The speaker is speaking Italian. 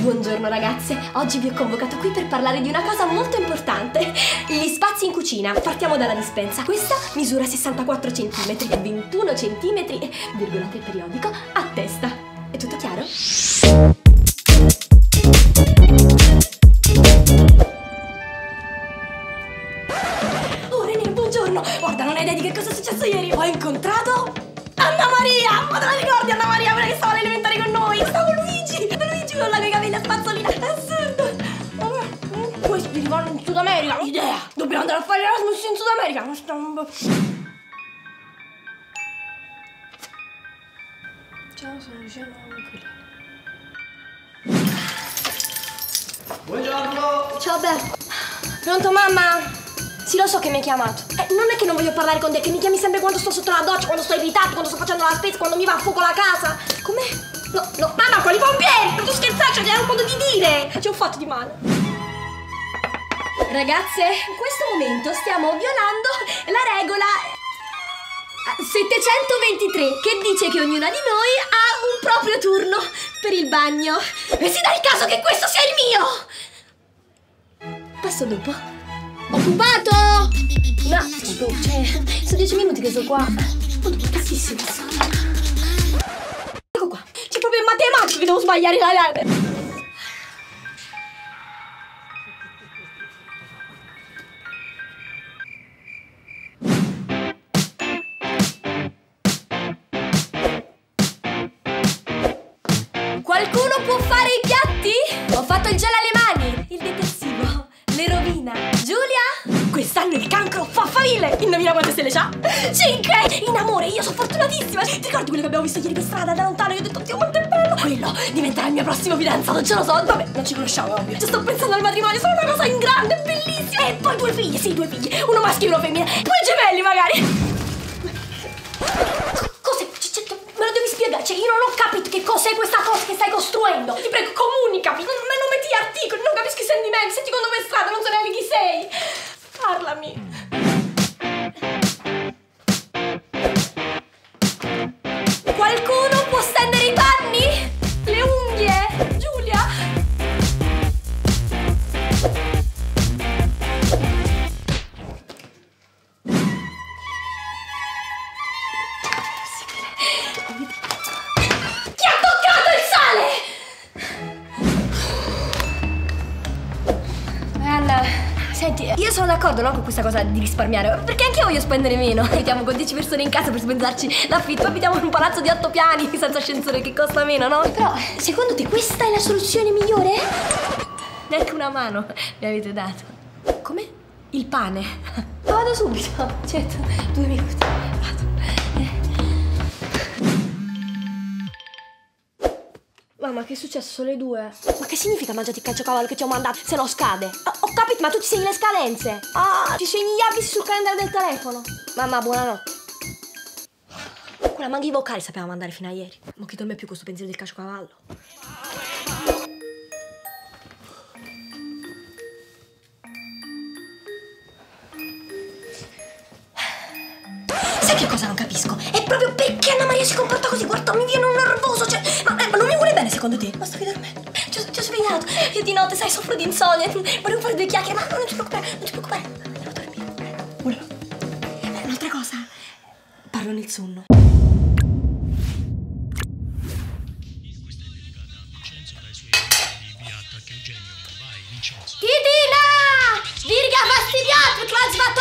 Buongiorno ragazze, oggi vi ho convocato qui per parlare di una cosa molto importante. Gli spazi in cucina. Partiamo dalla dispensa. Questa misura 64 cm, 21 cm, virgolate periodico, a testa. È tutto chiaro? Oh René, buongiorno! Guarda, non hai idea di che cosa è successo ieri. Ho incontrato Anna Maria! Ma te la ricordi Anna Maria? Quella che stava alle elementari con noi? Stavo Luigi! Luigi con la mia capelli a spazzolina! È assurdo! Questi vanno in Sud America! Idea! Dobbiamo andare a fare Erasmus in Sud America! Ciao, sono Luciano Inquilino. Buongiorno! Ciao Beh. Pronto mamma? Sì, lo so che mi hai chiamato. Non è che non voglio parlare con te, che mi chiami sempre quando sto sotto la doccia, quando sto irritato, quando sto facendo la spesa, quando mi va a fuoco la casa. Com'è? No, mamma, quali pompieri? Ma tu scherzaccia, ti hai un modo di dire. Ci ho fatto di male. Ragazze, in questo momento stiamo violando la regola 723, che dice che ognuna di noi ha un proprio turno per il bagno. E si dà il caso che questo sia il mio. Passo dopo. Occupato! No, cioè, sono 10 minuti che sto qua. Sono tantissimo. Ecco qua. C'è proprio in matematica che devo sbagliare la laurea. Qualcuno può fare i piatti? Ho fatto il gel alle mani, il detersivo, le rovina. Giulia? Quest'anno il cancro fa faville. Indovina quante stelle c'ha? 5! In amore, io sono fortunatissima. Ti ricordi quello che abbiamo visto ieri per strada da lontano? Io ho detto, Dio, quanto è bello. Quello diventerà il mio prossimo fidanzato, ce lo so. Vabbè, non ci conosciamo, ovvio. Ci sto pensando al matrimonio, sono una cosa in grande, bellissima. E poi 2 figli, sì, 2 figli. Uno maschio e uno femmina. Poi gemelli, magari. Me lo devi spiegare, cioè io non ho capito che cos'è questa cosa che stai costruendo. Ti prego, comunicami, non metti articoli, non capisco i sentimenti, senti quando vai in strada, non so neanche chi sei. Parlami. Qualcuno può stendere i panni? Le unghie? Giulia? Senti, io sono d'accordo, no, con questa cosa di risparmiare, perché anche io voglio spendere meno. Abitiamo con 10 persone in casa per spenderci l'affitto. Abitiamo in un palazzo di 8 piani senza ascensore che costa meno, no? Però, secondo te questa è la soluzione migliore? Neanche una mano mi avete dato. Come? Il pane. Vado subito. Certo, 2 minuti. Vado. Mamma, che è successo? Sono le 2. Ma che significa mangiati il caciocavallo che ti ho mandato? Se no scade. Ho capito, ma tu ti segni le scadenze. Ah, ti segni gli abiti sul calendario del telefono. Mamma, buonanotte. Quella manca i vocali sapeva mandare fino a ieri. Ma chi dorme più questo pensiero del caciocavallo? Sai che cosa non capisco? È proprio perché Anna Maria si comporta così. Guarda, mi viene un nervoso, cioè. Ma non mi vuole bene secondo te? Ma sto dormendo. Ti ho svegliato. Io di notte, sai, soffro di insonnia. Volevo fare 2 chiacchiere, ma non ti preoccupare, non ti preoccupare. Devo dormire. Volevo. Un'altra cosa. Parlo nel sonno. Titina! Virga fastidiato perché l'ha sbattuto